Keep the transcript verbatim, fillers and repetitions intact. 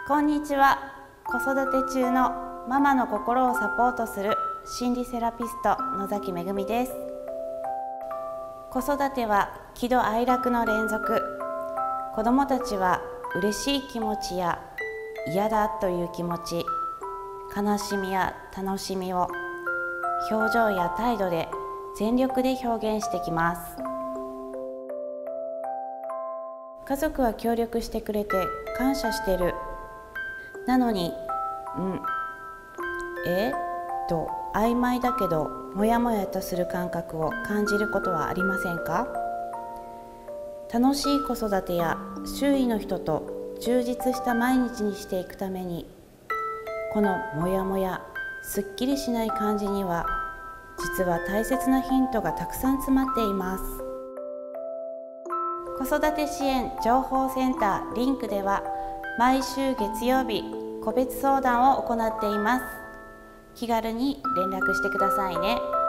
こんにちは。子育て中のママの心をサポートする心理セラピスト野崎めぐみです。子育ては喜怒哀楽の連続。子どもたちは嬉しい気持ちや嫌だという気持ち、悲しみや楽しみを表情や態度で全力で表現してきます。家族は協力してくれて感謝してる。なのに、うん、えと曖昧だけどもやもやとする感覚を感じることはありませんか？楽しい子育てや周囲の人と充実した毎日にしていくために、このもやもや、すっきりしない感じには実は大切なヒントがたくさん詰まっています。子育て支援情報センターリンクでは毎週月曜日個別相談を行っています。気軽に連絡してくださいね。